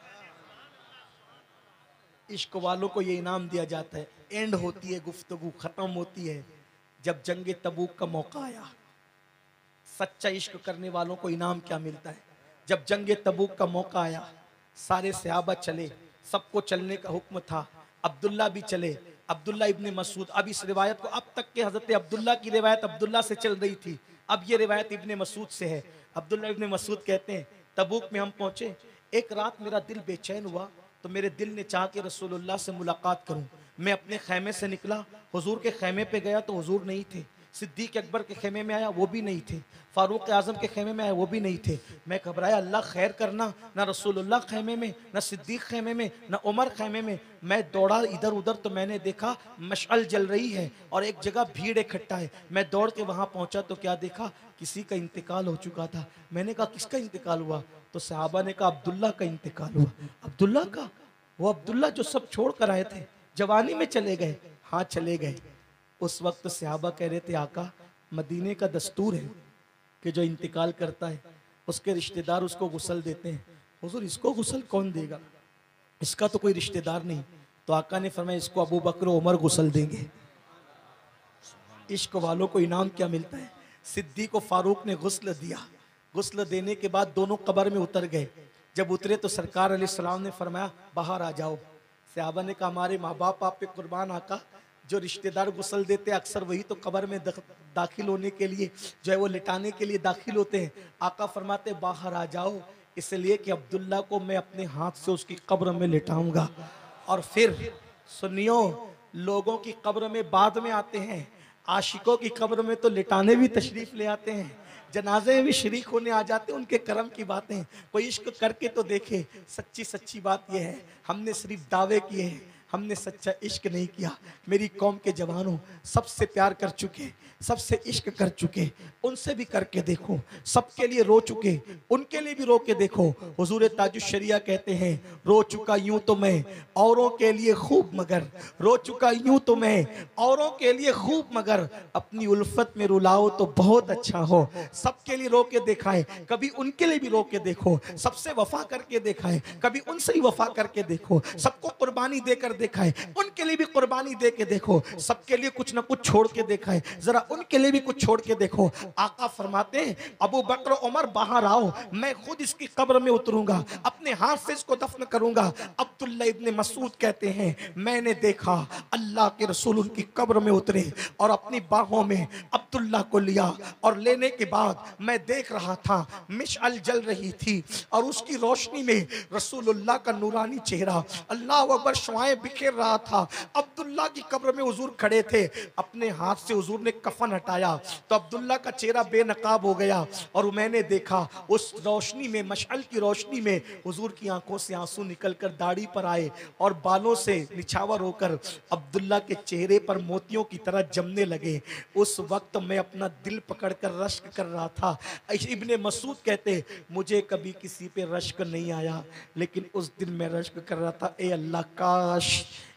इश्क वालों को ये इनाम दिया जाता है। एंड होती है गुफ्तगू, खत्म होती है जब जंगे तबूक का मौका आया। सच्चा इश्क करने वालों को इनाम क्या मिलता है? जब जंगे तबूक का मौका आया, सारे सहाबा चले, सबको चलने का हुक्म था, अब्दुल्ला भी चले, अब्दुल्ला इब्ने मसूद। अब इस रिवायत को, अब तक के हजरत अब्दुल्ला की रिवायत अब्दुल्ला से चल रही थी, अब ये रिवायत इब्ने मसूद से है। अब्दुल्ला इब्ने मसूद कहते हैं, तबूक में हम पहुंचे, एक रात मेरा दिल बेचैन हुआ, तो मेरे दिल ने चाहा कि रसूलुल्लाह से मुलाकात करूं। मैं अपने खैमे से निकला, हुजूर के खैमे पे गया तो हुजूर नहीं थे। सिद्दीक अकबर के खेमे में आया, वो भी नहीं थे। फारूक आजम के खेमे में आया, वो भी नहीं थे। मैं घबराया, अल्लाह खैर करना, ना रसूलुल्लाह खेमे में, ना सिद्दीक खेमे में, ना उमर खेमे में। मैं दौड़ा इधर उधर, तो मैंने देखा मशअल जल रही है और एक जगह भीड़ इकट्ठा है। मैं दौड़ के वहाँ पहुँचा तो क्या देखा, किसी का इंतकाल हो चुका था। मैंने कहा किसका इंतकाल हुआ? तो सहाबा ने कहा अब्दुल्ला का इंतकाल हुआ। अब्दुल्ला का? वो अब्दुल्ला जो सब छोड़ कर आए थे, जवानी में चले गए? हाँ चले गए। उस वक्त सहाबा कह रहे थे, आका मदीने का दस्तूर है कि जो इंतकाल करता है उसके रिश्तेदार उसको गुस्ल देते हैं। हुजूर इसको गुस्ल कौन देगा, इसका तो कोई रिश्तेदार नहीं। तो आका ने फरमाया, इसको अबू बकर उमर गुस्ल देंगे। इश्क वालों को इनाम क्या मिलता है? सिद्दीक को फारूक ने गुस्ल दिया। गुस्ल देने के बाद दोनों कब्र में उतर गए। जब उतरे तो सरकार अलैहिस्सलाम ने फरमाया, बाहर आ जाओ। सहाबा ने कहा, हमारे माँ बाप आप पे कुर्बान आका, जो रिश्तेदार गुस्ल देते अक्सर वही तो कब्र में दाखिल होने के लिए, जो है वो लिटाने के लिए दाखिल होते हैं। आका फरमाते, बाहर आ जाओ, इसलिए कि अब्दुल्ला को मैं अपने हाथ से उसकी कब्र में लिटाऊंगा। और फिर सुनियो, लोगों की कब्र में बाद में आते हैं, आशिकों की कब्र में तो लिटाने भी तशरीफ ले आते हैं, जनाजे में भी शरीक होने आ जाते हैं। उनके करम की बातें, कोई इश्क करके तो देखे। सच्ची सच्ची बात यह है, हमने सिर्फ दावे किए हैं, हमने सच्चा इश्क नहीं किया। मेरी कौम के जवानों, सबसे प्यार कर चुके, सबसे इश्क कर चुके, उनसे भी करके देखो। सबके लिए रो चुके, उनके लिए भी रो के देखो। हुजूर ताजुश शरिया कहते हैं, रो चुका यूं तो मैं औरों के लिए खूब मगर, रो चुका यूं तो मैं औरों के लिए खूब मगर, अपनी उल्फत में रुलाओ तो बहुत अच्छा हो। सबके लिए रो के देखा है, कभी उनके लिए भी रो के देखो। सबसे वफा करके देखा है, कभी उनसे ही वफा करके देखो। सबको कुर्बानी देकर देखा है, उनके लिए भी कुर्बानी दे के देखो। सबके लिए कुछ ना कुछ छोड़ के देखा है, जरा उनके लिए भी कुछ छोड़ के देखो। आका फरमाते हैं, अबू बकर उमर बाहर आओ, मैं खुद इसकी कब्र में उतरूंगा, अपने हाथ से इसको दफन करूंगा। अब्दुल्ला इब्ने मसूद कहते हैं, मैंने देखा अल्लाह के रसूल उनकी कब्र में उतरे और अपनी बाहों में अब्दुल्ला को लिया, और लेने के बाद मैं देख रहा था मिशअल जल रही थी और उसकी रोशनी में रसूलुल्लाह का नूरानी चेहरा, अल्लाह अकबर, शुआएं बिखेर रहा था। अब्दुल्ला की कब्र में हुजूर खड़े थे, अपने हाथ से हुजूर ने कफन हटाया तो अब्दुल्ला का चेहरा बेनकाब हो गया, और मैंने देखा उस रोशनी में, मशअल की रोशनी में, हुजूर की आंखों से आंसू निकलकर दाढ़ी पर आए और बालों से निछावर होकर अब्दुल्ला के चेहरे पर मोतियों की तरह जमने लगे। उस वक्त मैं अपना दिल पकड़कर रश्क कर रहा था। इब्ने मसूद कहते, मुझे कभी किसी पे रश्क नहीं आया, लेकिन उस दिन मैं रश्क कर रहा था, ए अल्लाह, काश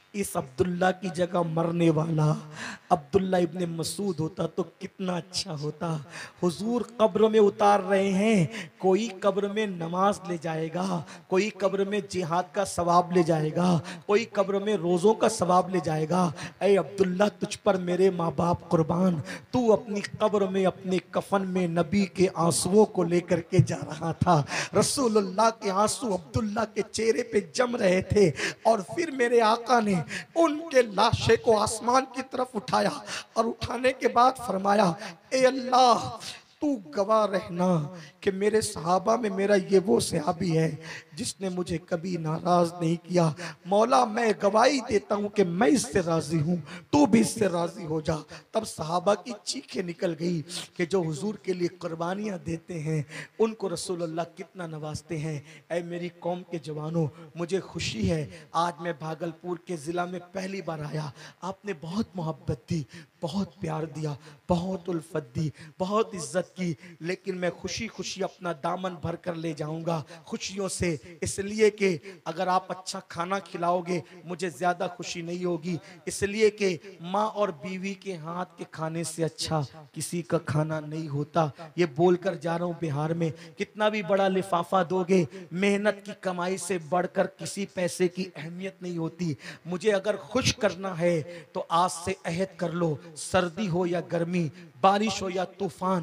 इस अब्दुल्ला की जगह मरने वाला अब्दुल्ला इब्ने मसूद होता तो कितना अच्छा होता। हुजूर कब्र में उतार रहे हैं, कोई कब्र में नमाज ले जाएगा, कोई कब्र में जिहाद का सवाब ले जाएगा, कोई कब्र में रोज़ों का सवाब ले जाएगा। ऐ अब्दुल्ला, तुझ पर मेरे माँ बाप कुर्बान, तू अपनी कब्र में अपने कफन में नबी के आंसुओं को लेकर के जा रहा था। रसूलुल्लाह के आंसू अब्दुल्ला के चेहरे पे जम रहे थे और फिर मेरे आका ने उनके लाशे को आसमान की तरफ उठाया और उठाने के बाद फरमाया, ए अल्लाह, तू गवाह रहना कि मेरे सहाबा में मेरा ये वो सहाबी है जिसने मुझे कभी नाराज नहीं किया। मौला, मैं गवाही देता हूँ कि मैं इससे राजी हूँ, तू भी इससे राजी हो जा। तब सहाबा की चीखें निकल गई कि जो हुजूर के लिए कुर्बानियाँ देते हैं उनको रसूलुल्लाह कितना नवाजते हैं। ऐ मेरी कौम के जवानों, मुझे खुशी है आज मैं भागलपुर के ज़िला में पहली बार आया। आपने बहुत मोहब्बत दी, बहुत प्यार दिया, बहुत उल्फत दी, बहुत इज्जत की, लेकिन मैं खुशी खुशी अपना दामन भर कर ले जाऊंगा खुशियों से, इसलिए कि अगर आप अच्छा खाना खिलाओगे मुझे ज़्यादा खुशी नहीं होगी, इसलिए कि माँ और बीवी के हाथ के खाने से अच्छा किसी का खाना नहीं होता। ये बोलकर जा रहा हूँ बिहार में कितना भी बड़ा लिफाफा दोगे, मेहनत की कमाई से बढ़कर किसी पैसे की अहमियत नहीं होती। मुझे अगर खुश करना है तो आज से अहद कर लो, सर्दी हो या गर्मी, बारिश हो या तूफान,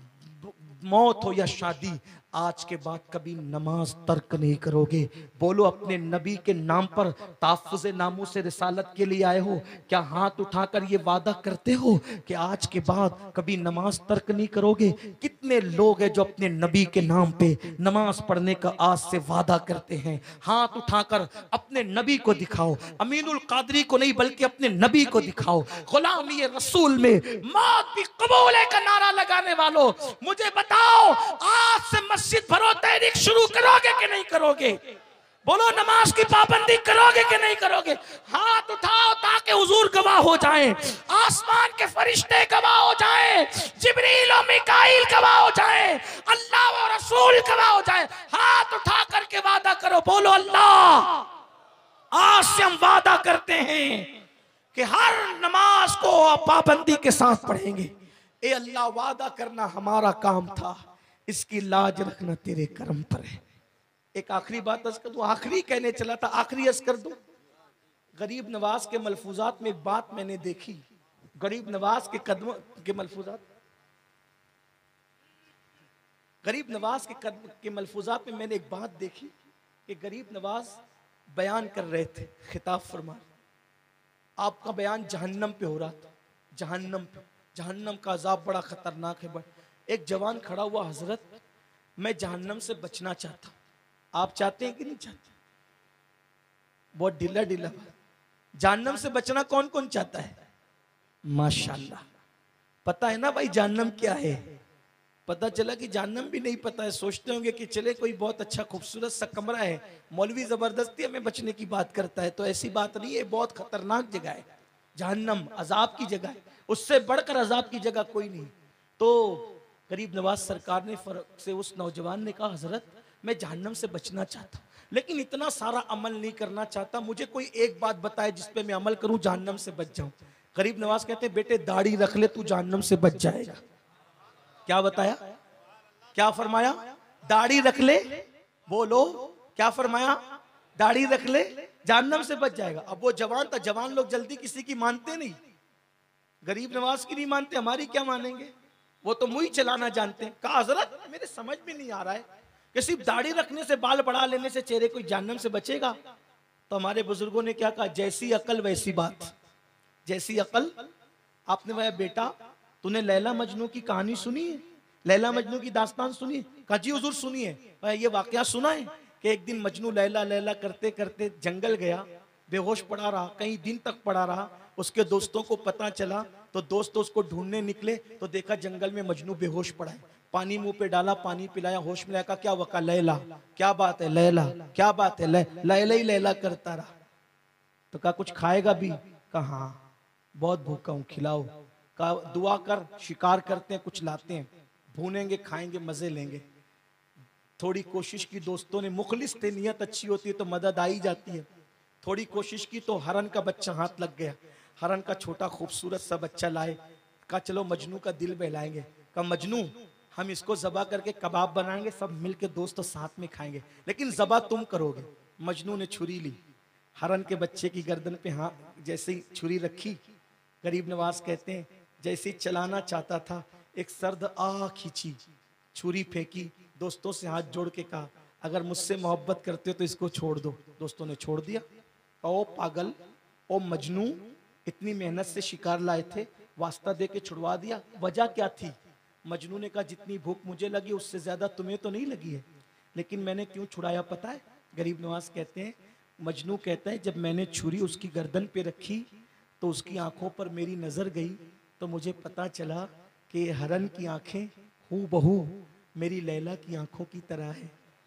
मौत हो या शादी, आज के बाद कभी नमाज तर्क नहीं करोगे। बोलो, अपने नबी के नाम पर ताफ़ुज़े नामों से रिसालत के लिए आए हो? क्या हाथ उठाकर ये वादा करते हो कि आज के बाद कभी नमाज तर्क नहीं करोगे? कितने लोग हैं जो अपने नबी के नाम पे नमाज पढ़ने का आज से वादा करते हैं? हाथ उठाकर अपने नबी को दिखाओ, अमीनुल कादरी को नहीं बल्कि अपने नबी को दिखाओ। गुलामी रसूल में मौत भी कबूल है का नारा लगाने वालों, मुझे बताओ, आज से मस्जिद भरो तहरीक शुरू करोगे कि नहीं करोगे? बोलो, नमाज की पाबंदी करोगे कि नहीं करोगे? हाथ उठाओ ताकि हुजूर गवाह हो जाएं, आसमान के फरिश्ते गवाह हो जाएं, जिब्रील और मिकाईल गवाह हो जाएं, अल्लाह और रसूल गवाह हो जाएं। हाथ उठा करके वादा करो, बोलो अल्लाह, आज से हम वादा करते हैं कि हर नमाज को पाबंदी के साथ पढ़ेंगे। ए अल्लाह, वादा करना हमारा काम था, इसकी लाज रखना तेरे करम पर है। एक आखिरी बात अर्ज कर दूं, आखिरी कहने चला था, आखिरी अर्ज कर दूं। गरीब नवाज के मलफूजात में एक बात मैंने देखी, गरीब नवाज के कदम के मलफूजात गरीब नवाज के कदम के मलफूजात में मैंने एक बात देखी कि गरीब नवाज बयान कर रहे थे, खिताब फरमा, आपका बयान जहन्नम पे हो रहा था, जहन्नम पे, जहन्नम का अजाब बड़ा खतरनाक है। एक जवान खड़ा हुआ, हजरत मैं जहन्नम से बचना चाहता हूं, आप चाहते हैं कि नहीं चाहते? बहुत ढीला ढीला, जहन्नम से बचना कौन कौन चाहता है? माशाल्लाह, पता है ना भाई जहन्नम क्या है? पता चला कि जहन्नम भी नहीं पता है। सोचते होंगे कि चले कोई बहुत अच्छा खूबसूरत सा कमरा है, मौलवी जबरदस्ती हमें बचने की बात करता है, तो ऐसी बात नहीं है, बहुत खतरनाक जगह है जहन्नम, अजाब की जगह है, उससे बढ़कर अजाब की जगह कोई नहीं। तो गरीब नवाज सरकार ने फर्क से उस नौजवान ने कहा, हजरत मैं जहन्नम से बचना चाहता हूँ, लेकिन इतना सारा अमल नहीं करना चाहता, मुझे कोई एक बात बताए जिस पे मैं अमल करूं, जहन्नम से बच जाऊं। गरीब नवाज कहते हैं, बेटे दाढ़ी रख ले, तू जहन्नम से बच जाएगा। क्या बताया, क्या फरमाया? दाढ़ी रख ले, बोलो क्या फरमाया? दाढ़ी रख ले, जहन्नम से बच जाएगा। अब वो जवान था, जवान लोग जल्दी किसी की मानते नहीं, गरीब नवाज की नहीं मानते, हमारी क्या मानेंगे? वो तो मुंह चलाना जानते हैं। कहा, हजरत मेरे समझ में नहीं आ रहा है कि सिर्फ दाढ़ी रखने से, बाल बढ़ा लेने से चेहरे कोई जहन्नम से बचेगा? तो हमारे बुजुर्गों ने क्या कहा, जैसी अकल वैसी बात, जैसी अकल। आपने कहा, बेटा तूने लैला मजनू की कहानी सुनी है, लैला मजनू की दास्तान सुनी है? कहा, जी हुजूर सुनी है। ये वाकया सुना है कि एक दिन मजनू लैला लैला करते करते जंगल गया, बेहोश पड़ा रहा, कई दिन तक पड़ा रहा। उसके दोस्तों को पता चला तो दोस्त उसको ढूंढने निकले तो देखा जंगल में मजनू बेहोश पड़ा है। पानी मुंह पे डाला, पानी पिलाया, होश में आया, क्या वका लैला, क्या बात है लैला, क्या बात है, लैला ही लैला करता रहा। तो कहा, कुछ खाएगा भी? कहा, हाँ बहुत भूखा हूँ, खिलाओ। कहा, दुआ कर, शिकार करते हैं, कुछ लाते हैं, भूनेंगे, खाएंगे, मजे लेंगे। थोड़ी कोशिश की दोस्तों ने, मुखलिस थे, नियत अच्छी होती है तो मदद आ ही जाती है। थोड़ी कोशिश की तो हरन का बच्चा हाथ लग गया। हरन का छोटा खूबसूरत सा बच्चा लाए, कहा चलो मजनू का दिल बहलाएंगे। कहा मजनू हम इसको ज़बा करके कबाब बनाएंगे, सब मिलके दोस्त साथ में खाएंगे, लेकिन ज़बा तुम करोगे। मजनू ने छुरी ली, हरन के बच्चे की गर्दन पे हाँ जैसे ही छुरी रखी, गरीब नवाज कहते हैं जैसे ही चलाना चाहता था एक सर्द आ खींची, छुरी फेंकी, दोस्तों से हाथ जोड़ के कहा अगर मुझसे मोहब्बत करते हो तो इसको छोड़ दो। दोस्तों ने छोड़ दिया। ओ पागल, ओ मजनू, इतनी मेहनत से शिकार लाए थे, वास्ता दे के छुड़वा दिया, वजह क्या थी? मजनू ने कहा जितनी भूख मुझे लगी उससे ज्यादा तुम्हें तो नहीं लगी है, लेकिन मैंने क्यों छुड़ाया पता है? गरीब नवाज कहते हैं, मजनू कहता है जब मैंने छुरी उसकी गर्दन पे रखी तो उसकी आंखों पर मेरी नजर गई तो मुझे पता चला कि हरन की आंखें हूबहू मेरी लैला की आंखों की तरह है,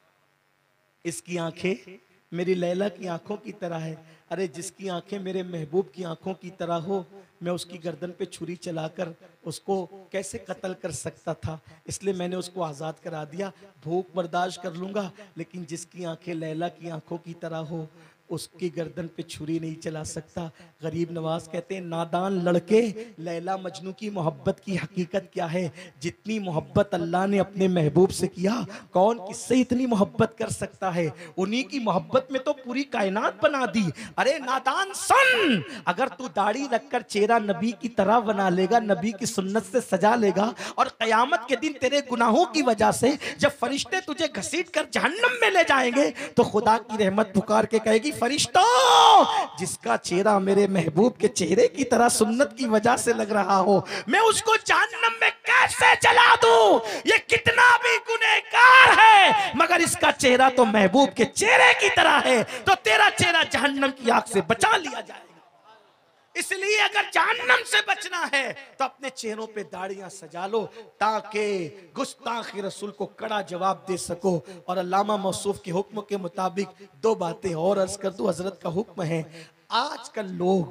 इसकी आंखें मेरी लैला की आंखों की तरह है। अरे जिसकी आंखें मेरे महबूब की आंखों की तरह हो, मैं उसकी गर्दन पे छुरी चलाकर उसको कैसे कत्ल कर सकता था, इसलिए मैंने उसको आज़ाद करा दिया। भूख बर्दाश्त कर लूंगा, लेकिन जिसकी आंखें लैला की आंखों की तरह हो उसकी गर्दन पे छुरी नहीं चला सकता। गरीब नवाज कहते हैं नादान लड़के, लैला मजनू की मोहब्बत की हकीकत क्या है? जितनी मोहब्बत अल्लाह ने अपने महबूब से किया, कौन किससे इतनी मोहब्बत कर सकता है? उन्हीं की मोहब्बत में तो पूरी कायनात बना दी। अरे नादान सुन, अगर तू दाढ़ी रखकर चेहरा नबी की तरह बना लेगा, नबी की सुन्नत से सजा लेगा, और कयामत के दिन तेरे गुनाहों की वजह से जब फरिश्ते तुझे घसीट कर जहन्नम में ले जाएंगे तो खुदा की रहमत पुकार के कहेगी फरिश्तों, जिसका चेहरा मेरे महबूब के चेहरे की तरह सुन्नत की वजह से लग रहा हो, मैं उसको जहन्नम में कैसे जला दूं? ये कितना भी गुनहगार है मगर इसका चेहरा तो महबूब के चेहरे की तरह है, तो तेरा चेहरा जहन्नम की आग से बचा लिया जाएगा। इसलिए अगर जहन्नम से बचना है तो अपने चेहरों पे दाढ़ियां सजा लो ताकि गुस्ताखी रसूल को कड़ा जवाब दे सको। और अल्लामा मौसूफ के हुक्म के मुताबिक दो बातें और अर्ज कर दूं। हजरत का हुक्म है, आजकल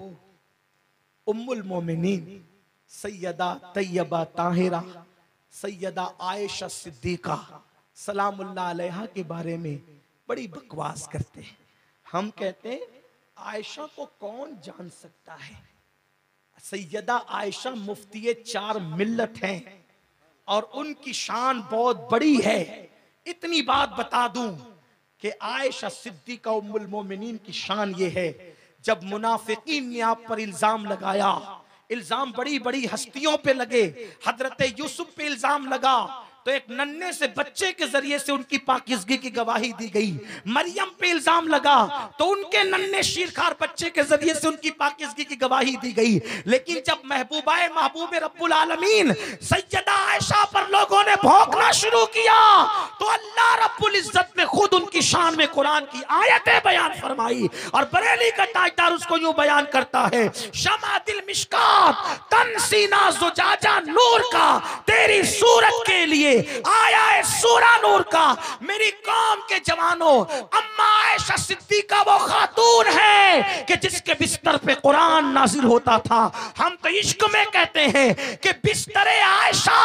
लोग उम्मुल मोमिनीन सैयदा तैयबा ताहिरा सैयदा आयशा सिद्दीका सलामुल्लाह अलैहा के बारे में बड़ी बकवास करते हैं। हम कहते हैं आयशा को कौन जान सकता है? सैयदा आयशा मुफ्ती चार मिल्लत हैं और उनकी शान बहुत बड़ी है। इतनी बात बता दूं कि आयशा सिद्दीका उम्मुल मोमिनीन की शान ये है, जब मुनाफिकीन ने आप पर इल्जाम लगाया, इल्जाम बड़ी बड़ी हस्तियों पे लगे, हजरत यूसुफ पे इल्जाम लगा तो एक नन्हे से बच्चे के जरिए से उनकी पाकिज़गी की गवाही दी गई। मरियम पे इल्जाम लगा तो उनके नन्हे शीरखार बच्चे के जरिए से उनकी पाकिज़गी की गवाही दी गई। लेकिन जब महबूबाए महबूब रब्बुल आलमीन सैयदा आयशा पर लोगों ने भौंकना शुरू किया तो अल्लाह रब्बुल इज्जत ने खुद उनकी शान में कुरान की आयतें बयान फरमाई। और बरेली का ताजदार उसको यूं बयान करता है, शमा दिल मिशकात तनसीना जुजाजा नूर का, तेरी सूरत के लिए आया है सूरा नूर का। मेरी कौम के जवानों, अम्मा आयशा सिद्दीका वो खातून है कि जिसके बिस्तर पे कुरान नाजिल होता था। हम तो इश्क में कहते हैं कि बिस्तरे आयशा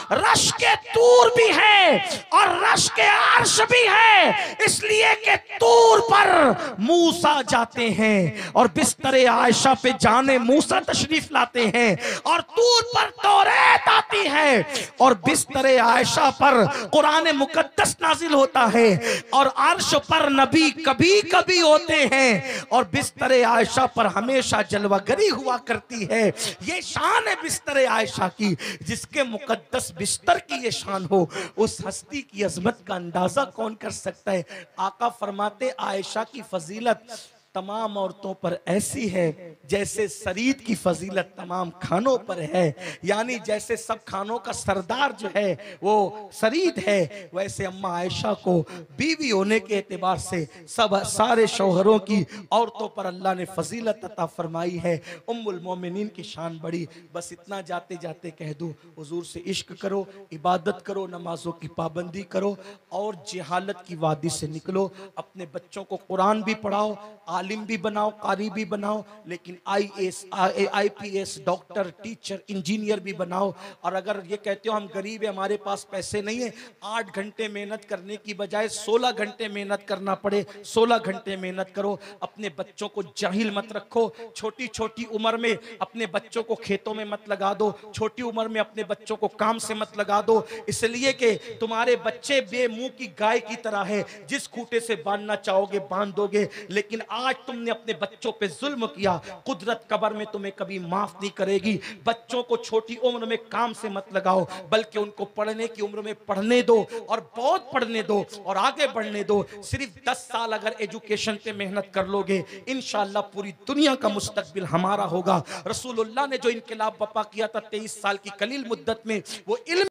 रश के तूर भी है और रश के अर्श भी है, इसलिए कि तूर पर मूसा जाते हैं और बिस्तरे आयशा पे जाने मूसा तशरीफ लाते हैं, और तूर पर तौरात आती है और बिस्तरे आयशा पर कुरान मुकद्दस नाजिल होता है, और अर्श पर नबी कभी कभी होते हैं और बिस्तरे आयशा पर हमेशा जलवागरी हुआ करती है। ये शान है बिस्तरे आयशा की। जिसके मुकद्दस बिस्तर की ये शान हो, उस हस्ती की अजमत का अंदाजा कौन कर सकता है? आका फरमाते आयशा की फजीलत तमाम औरतों पर ऐसी है जैसे सरीद की फजीलत तमाम खानों पर है, यानी जैसे सब खानों का सरदार जो है वो सरीद है, वैसे अम्मा आयशा को बीवी होने के एतबार से सब सारे शौहरों की औरतों पर अल्लाह ने फजीलत अता फरमाई है। उम्मुल मोमिनीन की शान बड़ी। बस इतना जाते जाते कह दूं, हुजूर से इश्क करो, इबादत करो, नमाजों की पाबंदी करो और जहालत की वादी से निकलो। अपने बच्चों को कुरान भी पढ़ाओ, आलिम भी बनाओ, कारी भी बनाओ, लेकिन I S I P S, doctor, teacher, engineer भी बनाओ। और अगर ये कहते हो हम गरीब है, हमारे पास पैसे नहीं है, आठ घंटे मेहनत करने की बजाय सोलह घंटे मेहनत करना पड़े, सोलह घंटे मेहनत करो। अपने बच्चों को जाहिल मत रखो। छोटी छोटी उम्र में अपने बच्चों को खेतों में मत लगा दो, छोटी उम्र में अपने बच्चों को काम से मत लगा दो, इसलिए कि तुम्हारे बच्चे बेमुंह की गाय की तरह है, जिस खूंटे से बांधना चाहोगे बांध दोगे। लेकिन आज तुमने अपने बच्चों पे जुल्म किया, कुदरत कब्र में तुम्हें कभी माफ नहीं करेगी। बच्चों को छोटी उम्र में काम से मत लगाओ, बल्कि उनको पढ़ने की उम्र में पढ़ने दो, और बहुत पढ़ने दो और आगे बढ़ने दो। सिर्फ दस साल अगर एजुकेशन पे मेहनत कर लोगे, इंशाअल्लाह पूरी दुनिया का मुस्तकबिल हमारा होगा। रसूलुल्लाह ने जो इनकलाब बपा किया था तेईस साल की कलील मुद्दत में, वो इल्म